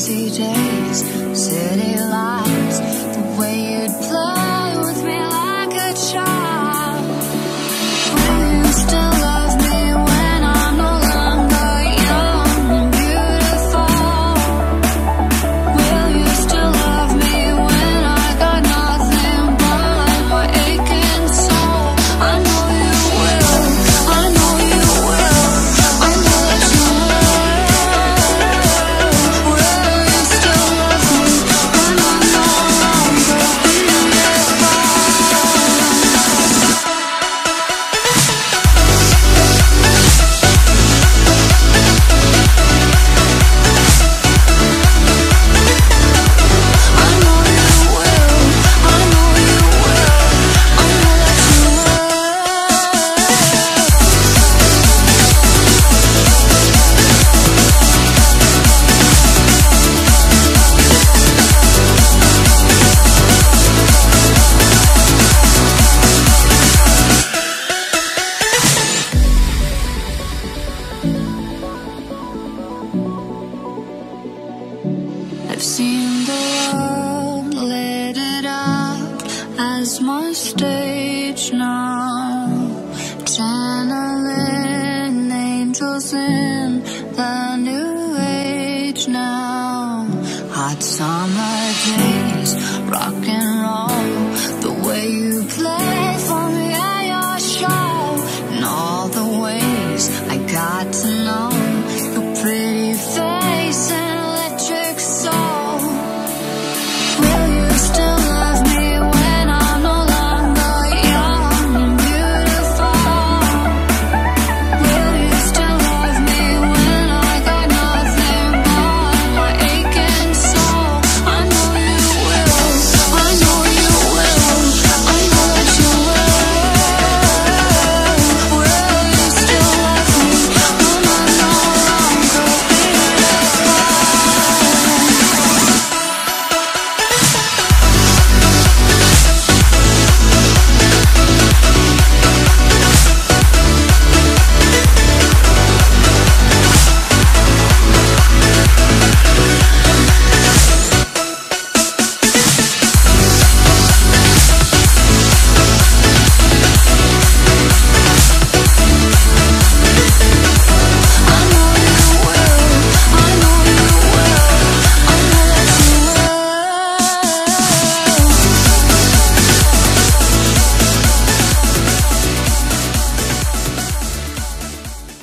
crazy days, city lights, the way you'd play with me like a child. Will you still love me when I'm no longer young and beautiful? Will you still love me when I got nothing but my aching soul? I know you will, I know you will, I know that you will. Will you still love me when I'm no longer beautiful? I know you will, I know you will, I know that you I've seen the world, lit it up as my stage now, channeling angels in the new age now. Hot summer days, rock